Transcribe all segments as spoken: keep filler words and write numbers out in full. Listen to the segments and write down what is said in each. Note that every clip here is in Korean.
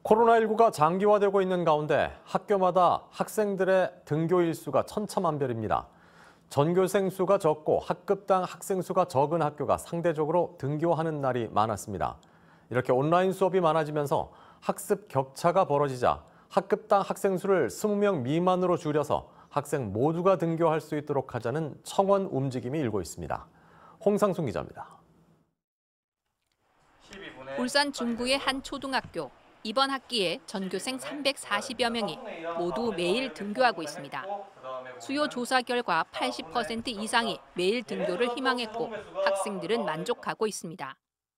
코로나십구가 장기화되고 있는 가운데 학교마다 학생들의 등교 일수가 천차만별입니다. 전교생 수가 적고 학급당 학생 수가 적은 학교가 상대적으로 등교하는 날이 많았습니다. 이렇게 온라인 수업이 많아지면서 학습 격차가 벌어지자 학급당 학생 수를 이십 명 미만으로 줄여서 학생 모두가 등교할 수 있도록 하자는 청원 움직임이 일고 있습니다. 홍상순 기자입니다. 울산 중구의 한 초등학교. 이번 학기에 전교생 삼백사십여 명이 모두 매일 등교하고 있습니다. 수요 조사 결과 팔십 퍼센트 이상이 매일 등교를 희망했고 학생들은 만족하고 있습니다.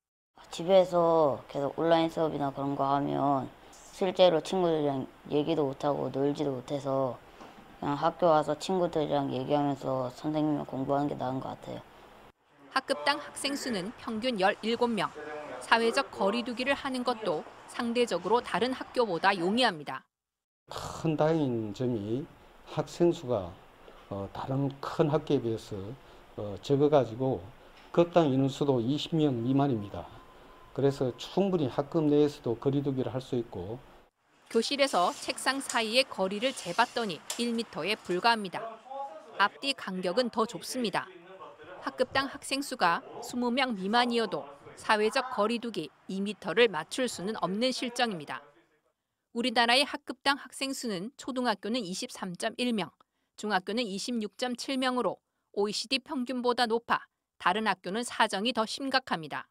집에서 계속 온라인 수업이나 그런 거 하면 실제로 친구들이랑 얘기도 못하고 놀지도 못해서 그냥 학교 와서 친구들이랑 얘기하면서 선생님이랑 공부하는 게 나은 것 같아요. 학급당 학생 수는 평균 열일곱 명. 사회적 거리 두기를 하는 것도 상대적으로 다른 학교보다 용이합니다. 큰 다행인 점이 학생 수가 어, 다른 큰 학교에 비해서 어, 적어가지고 급당 인원수도 이십 명 미만입니다. 그래서 충분히 학급 내에서도 거리 두기를 할 수 있고. 교실에서 책상 사이의 거리를 재봤더니 일 미터에 불과합니다. 앞뒤 간격은 더 좁습니다. 학급당 학생 수가 이십 명 미만이어도 사회적 거리 두기 이 미터를 맞출 수는 없는 실정입니다. 우리나라의 학급당 학생 수는 초등학교는 이십삼 점 일 명, 중학교는 이십육 점 칠 명으로 오이시디 평균보다 높아 다른 학교는 사정이 더 심각합니다.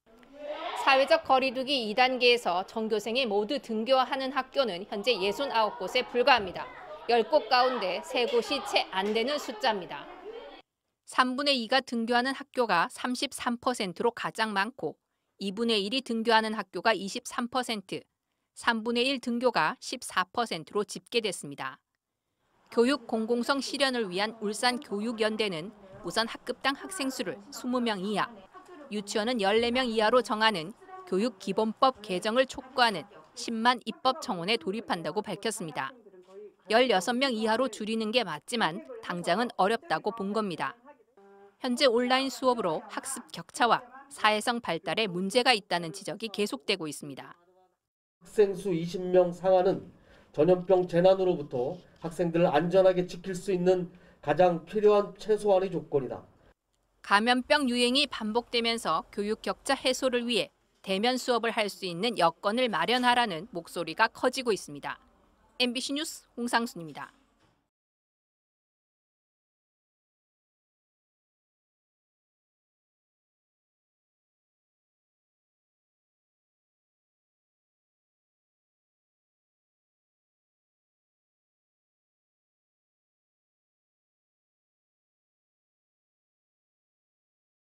사회적 거리 두기 이 단계에서 전교생이 모두 등교하는 학교는 현재 육십구 곳에 불과합니다. 십 곳 가운데 세 곳이 채 안 되는 숫자입니다. 삼분의 이가 등교하는 학교가 삼십삼 퍼센트로 가장 많고 이분의 일이 등교하는 학교가 이십삼 퍼센트, 삼분의 일 등교가 십사 퍼센트로 집계됐습니다. 교육 공공성 실현을 위한 울산교육연대는 우선 학급당 학생 수를 이십 명 이하, 유치원은 열네 명 이하로 정하는 교육기본법 개정을 촉구하는 십만 입법 청원에 돌입한다고 밝혔습니다. 열여섯 명 이하로 줄이는 게 맞지만 당장은 어렵다고 본 겁니다. 현재 온라인 수업으로 학습 격차와 사회성 발달에 문제가 있다는 지적이 계속되고 있습니다. 학생 수 이십 명 상하는 전염병 재난으로부터 학생들을 안전하게 지킬 수 있는 가장 필요한 최소한의 조건이다. 감염병 유행이 반복되면서 교육 격차 해소를 위해 대면 수업을 할 수 있는 여건을 마련하라는 목소리가 커지고 있습니다. 엠비씨 뉴스 홍상순입니다.